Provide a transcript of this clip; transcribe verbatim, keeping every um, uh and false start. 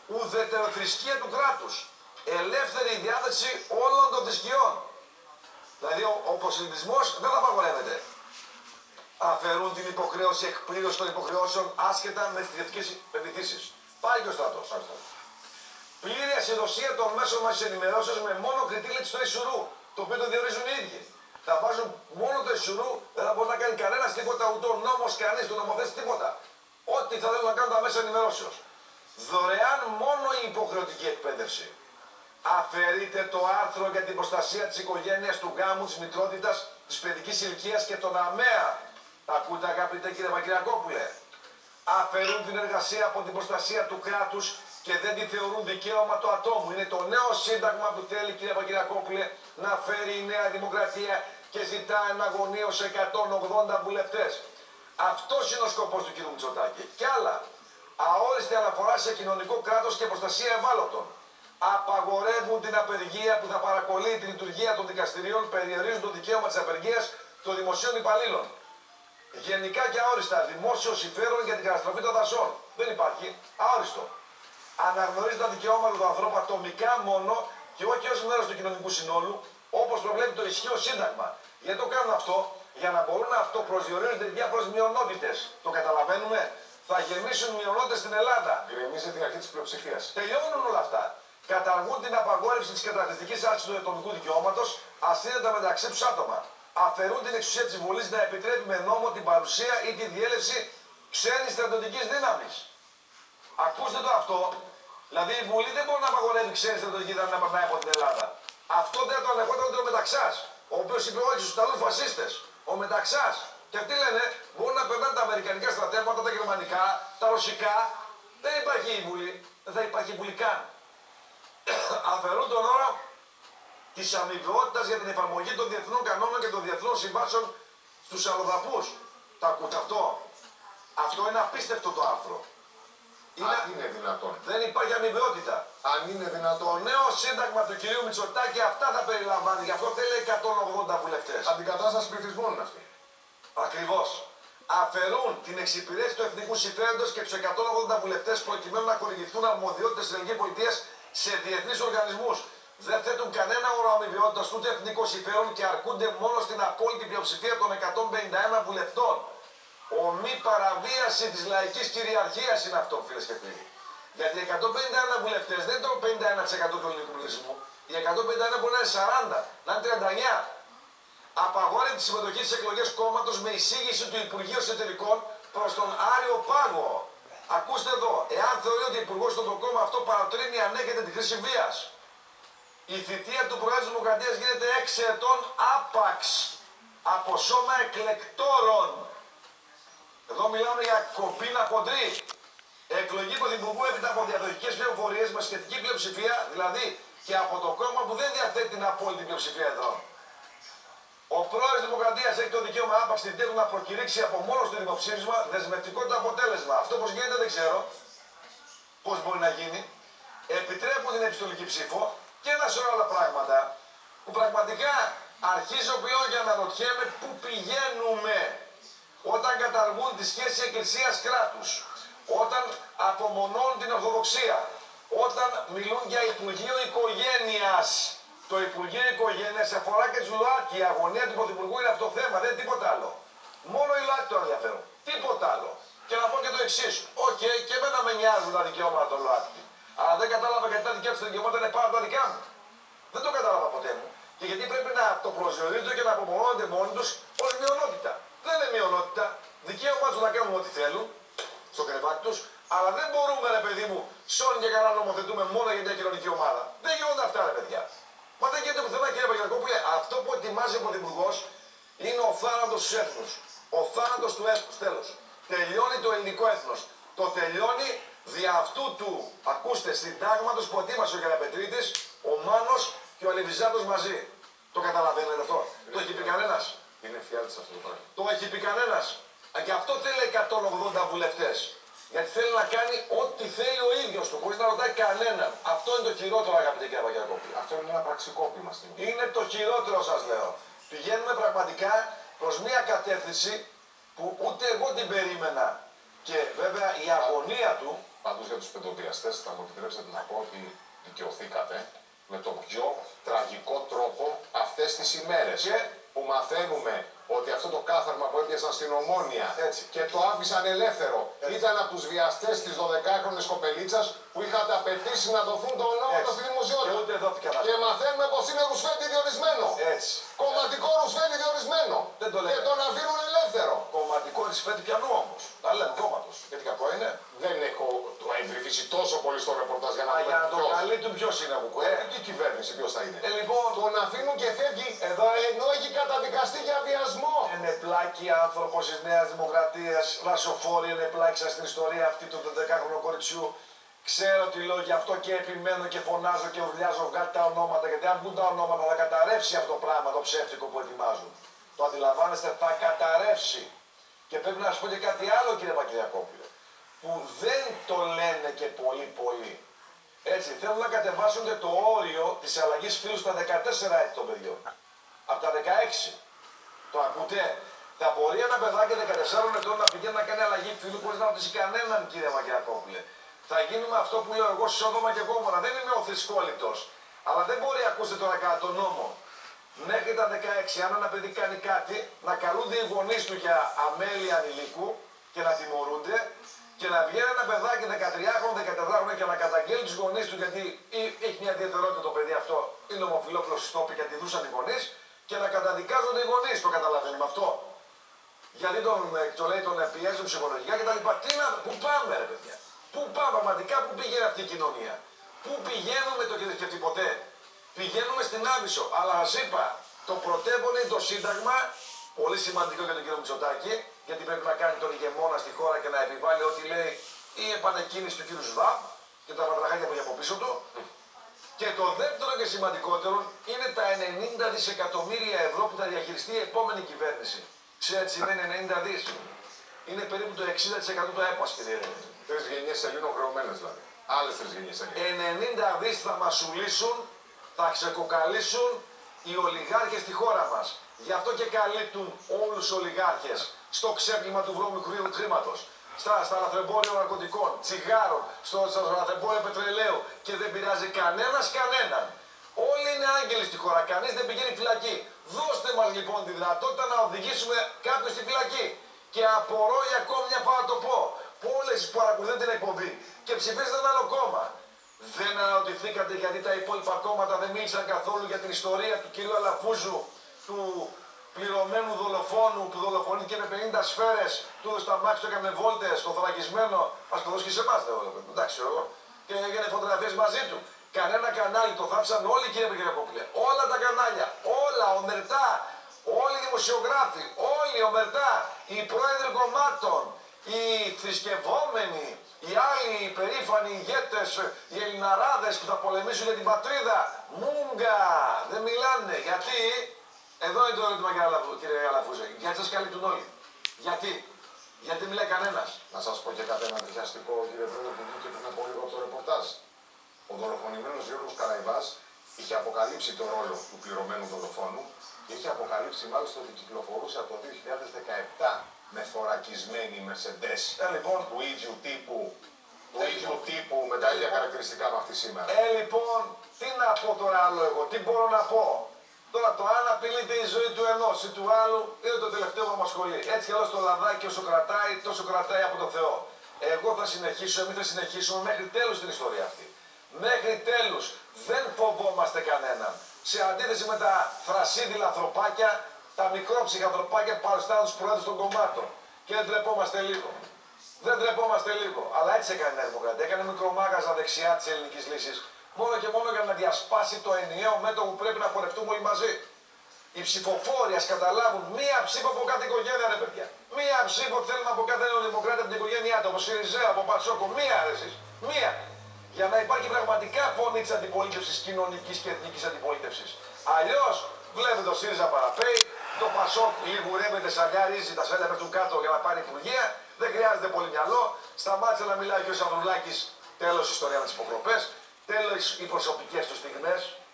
ουδετεροθρησκεία του κράτους, ελεύθερη διάθεση όλων των θρησκειών. Δηλαδή ο, ο προσελητισμός δεν θα απαγορεύεται. Αφαιρούν την υποχρέωση εκπλήρωση των υποχρεώσεων άσχετα με τις θρησκευτικές πεποιθήσεις. Πάει και ο στρατός. Πλήρη ασυδοσία των μέσων μας ενημερώσεως με μόνο κριτήριο του Ισουρού, το οποίο το διορίζουν οι ίδιοι. Θα βάζουν μόνο το Ισουρού, δεν θα μπορεί να κάνει κανένας τίποτα, ούτε ο νόμος κανείς, το νομοθέτης τίποτα. Ό,τι θα θέλουν να κάνουν τα μέσα ενημερώσεως. Δωρεάν μόνο η υποχρεωτική εκπαίδευση. Αφαιρείται το άρθρο για την προστασία της οικογένειας, του γάμου, της μητρότητας, της παιδικής ηλικίας και των ΑΜΕΑ. Τα ακούτε αγαπητέ κύριε Πακυριακόπουλε. Αφαιρούν την εργασία από την προστασία του κράτους και δεν τη θεωρούν δικαίωμα του ατόμου. Είναι το νέο σύνταγμα που θέλει κύριε Πακυριακόπουλε να φέρει η Νέα Δημοκρατία και ζητά εναγωνίως εκατόν ογδόντα βουλευτές. Αυτός είναι ο σκοπός του κύριου Μητσοτάκη. Κι άλλα. Αόριστη αναφορά σε κοινωνικό κράτος και προστασία ευάλωτων. Απαγορεύουν την απεργία που θα παρακολεί τη λειτουργία των δικαστηρίων, περιορίζουν το δικαίωμα της απεργίας των δημοσίων υπαλλήλων. Γενικά και αόριστα, δημόσιο συμφέρον για την καταστροφή των δασών. Δεν υπάρχει. Αόριστο. Αναγνωρίζει τα δικαιώματα του ανθρώπου ατομικά μόνο και όχι ως μέρος του κοινωνικού συνόλου, όπως προβλέπει το ισχύον σύνταγμα. Γιατί το κάνουν αυτό, για να μπορούν να αυτοπροσδιορίζονται διάφορες μειονότητες. Το καταλαβαίνουμε. Θα γεμίσουν μειονότητες στην Ελλάδα. Ηρεμίζει την αρχή της πλειοψηφίας. Τελειώνουν όλα αυτά. Καταργούν την απαγόρευση της καταχρηστικής άσκησης του ατομικού δικαιώματος, ασύνδετα μεταξύ τους άτομα. Αφαιρούν την εξουσία της Βουλής να επιτρέπει με νόμο την παρουσία ή τη διέλευση ξένης στρατιωτικής δύναμης. Ακούστε το αυτό. Δηλαδή η Βουλή δεν μπορεί να απαγορεύει ξένη στρατιωτική δύναμη να περνάει από την Ελλάδα. Αυτό δεν το ανεχόταν ούτε ο Μεταξάς, ο οποίος είπε όχι στους Ιταλούς φασίστες. Ο Μεταξάς. Και αυτοί λένε μπορούν να περνάνε τα αμερικανικά στρατεύματα, τα γερμανικά, τα ρωσικά. Δεν υπάρχει η Βουλή. Δεν θα υπάρχει η Βουλή καν. Αφαιρούν τον όρο της αμοιβαιότητας για την εφαρμογή των διεθνών κανόνων και των διεθνών συμβάσεων στους αλλοδαπούς. Τα ακούτε αυτό. Αυτό είναι απίστευτο το άρθρο. Είναι... Αν είναι δυνατόν. Δεν υπάρχει αμοιβαιότητα. Αν είναι δυνατόν. Το νέο σύνταγμα του κυρίου Μητσοτάκη αυτά θα περιλαμβάνει. Γι' αυτό θέλει εκατόν ογδόντα βουλευτές. Αντικατάσταση πληθυσμών είναι αυτή. Ακριβώς. Αφαιρούν την εξυπηρέτηση του εθνικού συμφέροντος και τους εκατόν ογδόντα βουλευτές προκειμένου να χορηγηθούν αρμοδιότητες της ελληνικής πολιτείας σε διεθνείς οργανισμούς. Δεν θέτουν κανένα όρο αμοιβαιότητας ούτε εθνικό συμφέρον και αρκούνται μόνο στην απόλυτη πλειοψηφία των εκατόν πενήντα ένα βουλευτών. Ομή παραβίαση της λαϊκής κυριαρχίας είναι αυτό, φίλες και φίλοι. Γιατί οι εκατόν πενήντα ένα βουλευτές δεν είναι το πενήντα ένα τοις εκατό του ελληνικού πληθυσμού. Οι εκατόν πενήντα ένα μπορεί να είναι σαράντα, να είναι τριάντα εννιά. Απαγόρευε τη συμμετοχή στις εκλογές κόμματος με εισήγηση του Υπουργείου Εσωτερικών προς τον Άριο Πάγο. Ακούστε εδώ, εάν θεωρεί ότι ο Υπουργός στο κόμμα αυτό παρατρύνει ανέχεται τη χρήση βίας. Η θητεία του Προέδρου της Δημοκρατίας γίνεται έξι ετών άπαξ από σώμα εκλεκτόρων. Εδώ μιλάμε για κομπίνα χοντρή. Εκλογή Πρωθυπουργού έπειτα από διαδοχικές πληροφορίες με σχετική πλειοψηφία, δηλαδή και από το κόμμα που δεν διαθέτει την απόλυτη πλειοψηφία εδώ. Ο πρόεδρος της Δημοκρατίας έχει το δικαίωμα άπαξ την τέλου να προκηρύξει από μόνο του δημοψήφισμα δεσμευτικό το αποτέλεσμα. Αυτό πώς γίνεται δεν ξέρω. Πώς μπορεί να γίνει. Επιτρέπουν την επιστολική ψήφο και ένα σωρό άλλα πράγματα που πραγματικά αρχίζω πλέον για να αναρωτιέμαι πού πηγαίνουμε όταν καταργούν τη σχέση εκκλησίας κράτους, όταν απομονώνουν την Ορθοδοξία, όταν μιλούν για Υπουργείο Οικογένειας. Το Υπουργείο Οικογένειας αφορά και τους ΛΟΑΤΚΙ. Η αγωνία του Πρωθυπουργού είναι αυτό το θέμα, δεν είναι τίποτα άλλο. Μόνο οι ΛΟΑΤΚΙ το ενδιαφέρουν. Τίποτα άλλο. Και να πω και το εξής. Οκ, okay, και εμένα με νοιάζουν τα δικαιώματα των ΛΟΑΤΚΙ. Αλλά δεν κατάλαβα γιατί τα δικιά του δικαιώματα είναι πάρα τα δικά μου. Δεν το κατάλαβα ποτέ μου. Και γιατί πρέπει να το προσδιορίζονται και να απομονώνονται μόνοι του ως μειονότητα. Δεν είναι μειονότητα. Δικαίωμά του να κάνουν ό,τι θέλουν στο κρεβάτι του. Αλλά δεν μπορούμε, ρε παιδί μου, σώνει και καλά νομοθετούμε μόνο για μια κοινωνική ομάδα. Δεν γίνονται αυτά, ρε παιδιά. Μα δεν γίνεται πουθενά, κύριε Παγιακόπουλε. Αυτό που ετοιμάζει ο Πρωθυπουργός είναι ο θάνατος του έθνους. Ο θάνατος του έθνους, τέλος. Τελειώνει το ελληνικό έθνος. Το τελειώνει δια αυτού του, ακούστε, συντάγματος που ετοίμασε ο Γεραπετρίτης, ο Μάνος και ο Αλεβιζάτος μαζί. Το καταλαβαίνετε αυτό. Είναι το έχει πει κανένας. Είναι φιάλτης αυτό το πράγμα. Το έχει πει κανένας. Και αυτό θέλει εκατόν ογδόντα βουλευτές. Γιατί θέλει να κάνει ό,τι θέλει ο ίδιος του, χωρίς να ρωτάει κανέναν. Αυτό είναι το χειρότερο, αγαπητέ κύριε Παγιακόπουλε. Αυτό είναι ένα πραξικόπημα στην Ελλάδα. Είναι το χειρότερο, σας λέω. Πηγαίνουμε πραγματικά προς μια κατεύθυνση που ούτε εγώ την περίμενα. Και βέβαια η αγωνία του, Πάντως για τους παιδοβιαστές θα μου επιτρέψετε να πω ότι δικαιωθήκατε με τον πιο τραγικό τρόπο αυτές τις ημέρες. Και που μαθαίνουμε ότι αυτό το κάθαρμα που έπιασαν στην Ομόνια Έτσι. και το άφησαν ελεύθερο Έτσι. ήταν από τους βιαστές της δωδεκάχρονης κοπελίτσας που είχατε απαιτήσει να δοθούν το ονόματα στη και δημοσιότητα. ούτε δόθηκαν Και μαθαίνουμε πως είναι ρουσφέτη διορισμένο. έτσι. Κομματικό ρουσφέτη διορισμένο. Δεν το λέμε. Και τον αφήνουν ελεύθερο. Κομματικό ρησφέτη πιανού όμως. Τα λέμε κόμματος. Γιατί κακό είναι. Δεν έχω το εμπληφίσει τόσο πολύ στο ρεπορτάζ για να Α, δούμε για να το ποιος. καλύπτουν ποιος είναι από Ε, η κυβέρνηση ποιος θα είναι. Ε, λοιπόν, Τον αφήνουν και φεύγει Εδώ ενώ έχει καταδικαστεί για βιασμό. είναι πλάκη άνθρωπος της Νέας Δημοκρατίας, ρασοφόροι είναι πλάκη σας στην ιστορία αυτή του δεκάχρονου κοριτσιού. Ξέρω τι λέω, γι' αυτό και επιμένω και φωνάζω και ουρλιάζω, βγάλει τα ονόματα. Γιατί αν βγουν τα ονόματα θα καταρρεύσει αυτό το πράγμα, το ψεύτικο που ετοιμάζουν. Το αντιλαμβάνεστε, θα καταρρεύσει. Και πρέπει να σας πω και κάτι άλλο, κύριε Πακυριακόπουλε, που δεν το λένε και πολύ πολύ. Έτσι, θέλουν να κατεβάσουν και το όριο της αλλαγής φύλου στα δεκατέσσερα έτη των παιδιών. Από τα δεκαέξι. Το ακούτε. Θα μπορεί ένα παιδάκι δεκατεσσάρων ετών να πηγαίνει να κάνει αλλαγή φύλου χωρίς να ρωτήσει κανέναν, κύριε Μακριακόπουλε. Θα γίνουμε αυτό που λέω εγώ Σόδομα και Γόμορα. Δεν είμαι ο θρησκόληπτος. Αλλά δεν μπορεί, ακούστε τώρα κατά τον νόμο, μέχρι τα δεκαέξι, αν ένα παιδί κάνει κάτι, να καλούνται οι γονείς του για αμέλεια ανηλίκου και να τιμωρούνται. Και να βγαίνει ένα παιδάκι δεκατριάχρονο, δεκατετράχρονο και να καταγγέλει τους γονείς του, γιατί έχει μια ιδιαιτερότητα το παιδί αυτό, είναι ομοφυλόφιλος στη στόπη γιατί δούσαν οι γονείς, και να καταδικάζονται οι γονείς. Το καταλαβαίνουμε αυτό. Γιατί τον, το λέει, τον πιέζουν ψυχολογικά κτλ. Τι να, πού πάμε, ρε παιδιά. Πού πάμε, πραγματικά, πού πηγαίνει αυτή η κοινωνία. Πού πηγαίνουμε, το έχετε σκεφτεί ποτέ. Πηγαίνουμε στην άβυσσο. Αλλά ας είπα, το πρωτεύον είναι το Σύνταγμα, πολύ σημαντικό για τον κύριο Μητσοτάκη, γιατί πρέπει να κάνει τον ηγεμόνα στη χώρα και να επιβάλλει ό,τι λέει η επανεκκίνηση του κύριου Σβάμπ και τα βατραχάκια που έχει από πίσω του. Και το δεύτερο και σημαντικότερο είναι τα ενενήντα δισεκατομμύρια ευρώ που θα διαχειριστεί η επόμενη κυβέρνηση. Ξέρετε τι σημαίνει ενενήντα δις. Είναι περίπου το εξήντα τοις εκατό το έπας, κύριε. Τρεις γενιές Ελλήνων χρεωμένες δηλαδή. Άλλες τρεις γενιές Ελλήνων. ενενήντα δις θα μας σουλήσουν, θα ξεκοκαλίσουν οι ολιγάρχες στη χώρα μας. Γι' αυτό και καλύπτουν όλους τους ολιγάρχες στο ξέπλυμα του βρώμικου χρήματος, στα, στα λαθρεμπόρια ναρκωτικών, τσιγάρων, στο, στο λαθρεμπόριο πετρελαίου, και δεν πειράζει κανένας κανέναν. Όλοι είναι άγγελοι στη χώρα, κανείς δεν πηγαίνει φυλακή. Δώστε μας λοιπόν τη δυνατότητα να οδηγήσουμε κάποιον στη φυλακή. Και απορώ για ακόμη μια φορά να το πω, που όλες που παρακολουθούν την εκπομπή και ψηφίζετε ένα άλλο κόμμα, δεν αναρωτηθήκατε γιατί τα υπόλοιπα κόμματα δεν μίλησαν καθόλου για την ιστορία του κυρίου Αλαφούζου, του πληρωμένου δολοφόνου που δολοφονήθηκε με πενήντα σφαίρες, του στα μάξι, του έκανε βόλτες, το θωρακισμένο, ας το δώσει και σε εμάς, εντάξει εγώ, και έγινε φωτογραφίες μαζί του. Κανένα κανάλι, το θάψαν όλοι, κύριε Πακυριακόπουλε. Όλα τα κανάλια, όλα, ομερτά, όλοι οι δημοσιογράφοι, όλοι ομερτά, οι πρόεδροι κομμάτων, οι θρησκευόμενοι, οι άλλοι οι περήφανοι ηγέτες, οι Ελληναράδες που θα πολεμήσουν για την πατρίδα. Μούγκα, δεν μιλάνε. Γιατί, εδώ είναι το ερώτημα, κύριε Αλαφούζε, γιατί σας καλύπτουν όλοι. Γιατί, γιατί δεν μιλάει κανένας. Να σας πω και κάτι ένα διχαστικό, κύριε Πρόεδρε, που βγήκε πριν από λίγο από το ρεπορτάζ. Ο δολοφονημένος Γιώργος Καραϊβάς είχε αποκαλύψει το ρόλο του πληρωμένου δολοφόνου και είχε αποκαλύψει μάλιστα ότι κυκλοφορούσε από το δύο χιλιάδες δεκαεπτά με θωρακισμένη Mercedes Ε, λοιπόν, του ίδιου τύπου, του ίδιου τύπου με τα ίδια χαρακτηριστικά με αυτή σήμερα. Ε, λοιπόν, τι να πω τώρα άλλο εγώ, τι μπορώ να πω. Τώρα το αν απειλείται η ζωή του ενός ή του άλλου είναι το τελευταίο που μας ασχολεί. Έτσι κι αλλιώς το λαδάκι όσο κρατάει, τόσο κρατάει από το Θεό. Εγώ θα συνεχίσω, εμείς θα συνεχίσουμε μέχρι τέλους την ιστορία αυτή. Μέχρι τέλους δεν φοβόμαστε κανέναν. Σε αντίθεση με τα θρασίδηλα ανθρωπάκια, τα μικρόψυχα ανθρωπάκια που παριστάνουν τους πρόεδρους των κομμάτων. Και δεν τρεπόμαστε λίγο. Δεν τρεπόμαστε λίγο. Αλλά έτσι έκανε η Νέα Δημοκρατία. Έκανε μικρομάγαζα δεξιά της ελληνικής λύσης. Μόνο και μόνο για να διασπάσει το ενιαίο μέτωπο που πρέπει να χορευτούμε όλοι μαζί. Οι ψηφοφόροι ας καταλάβουν μία ψήφο από κάθε οικογένεια, ρε παιδιά. Μία ψήφο θέλουμε από κάθε νεοδημοκράτη από την οικογένειά του, από ΣΥΡΙΖΑ, από Πασόκο. Μία ρε εσείς. Μία. Για να υπάρχει πραγματικά φωνή της αντιπολίτευσης, κοινωνικής και εθνικής αντιπολίτευσης. Αλλιώς βλέπετε το ΣΥΡΙΖΑ παραπέει, το Πασόκ λιγουρεύεται, σαλιαρίζει, τα σάλια πέφτουν κάτω για να πάρει υπουργεία. Δεν χρειάζεται πολύ μυαλό. Σταμάτησε να μιλάει και ο Σαββουλάκης. Τέλος η ιστορία με τις υποκλοπές. Τέλος οι προσωπικές του στιγμές.